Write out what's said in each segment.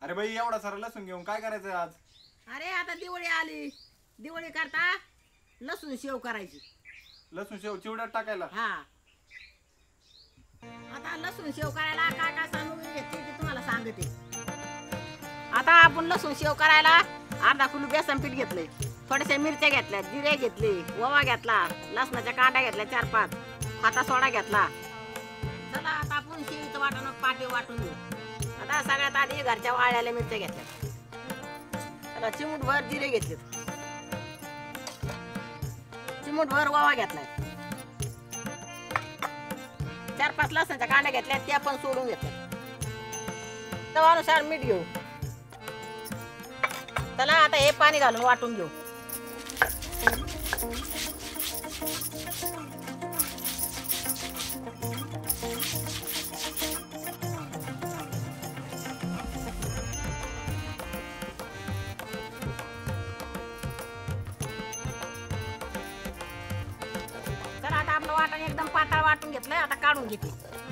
अरे बाई एवढा सारा लसूण घेऊन काय करायचं आज? अरे आता दिवाळी आली, दिवाळी करता लसूण शेव करायची. लसूण शेव चिवड्यात टाकायला? हा, आता लसूण शेव करायला काय काय सामग्री घेतली ते तुम्हाला सांगते. आता आपण लसूण शेव करायला अर्धा किलो बेसन पीठ घेतलंय, थोड्याशा मिरच्या घेतल्या, जिरे घेतले, ओवा घेतला, लसणाच्या कांड्या घेतल्या 4-5, खाता सोडा घेतला. चला आता आपण शेवीचं वाटण पाठी वाटून घेऊ. आता सगळ्यात आधी घरच्या वाळलेल्या मिरच्या घेतल्या, आता चिमूटभर जिरे घेतले, चिमूटभर ओवा घेतलाय, 4-5 लसणाच्या कांड्या घेतल्या, त्या पण सोडून घेतल्या. चवानुसार मीठ घेऊ. चला आता हे पाणी घालून वाटून घेऊ. चला आता आपलं वाटण एकदम पातळ वाटून घेतलंय, आता काढून घेते.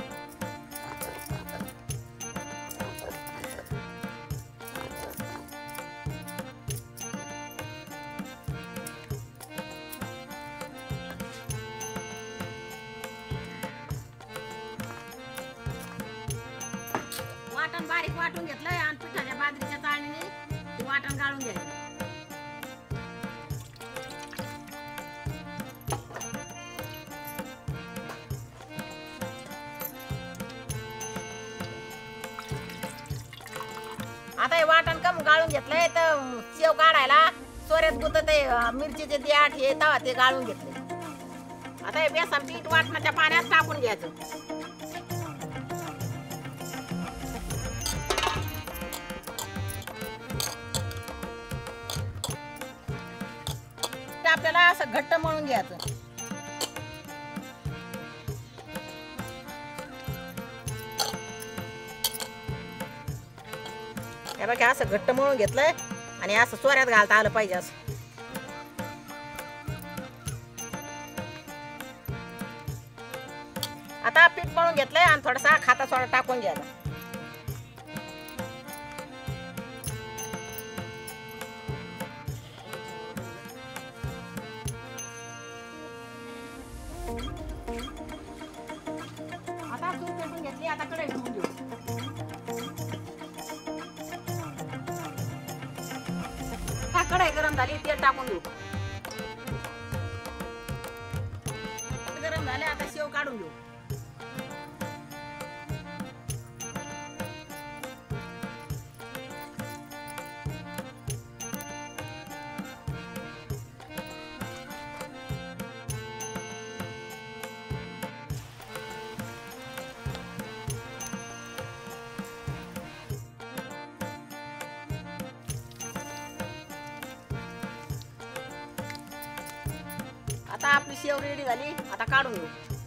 वाटण बारीक वाटून घेतलंय आणि पिठाच्या बाजरीच्या चाळणीने ते वाटण गाळून घ्यायचं. आता हे वाटण कम गाळून घेतलंय तर शेव काढायला सोऱ्यात गुतत मिरचीचे देठ हे तवा ते गाळून घेतले. आता हे बेसन पीठ वाटणाच्या पाण्यात टाकून घ्यायचं. आपल्याला असं घट्ट मळून घ्यायचं. हे बघा असं घट्ट मळून घेतलंय आणि असं सोऱ्यात घालता आलं पाहिजे. असं आता पीठ मळून घेतलंय आणि थोडासा खाता सोडा टाकून घ्यायचा. आता तूप पेटून घेतली, आता कढई ठेवून घेऊ. कढई गरम झाली, तेल टाकून घेऊ. गरम झाले, आता शेव काढून घेऊ. आता आपली शेव रेडी झाली, आता काढून घेऊ.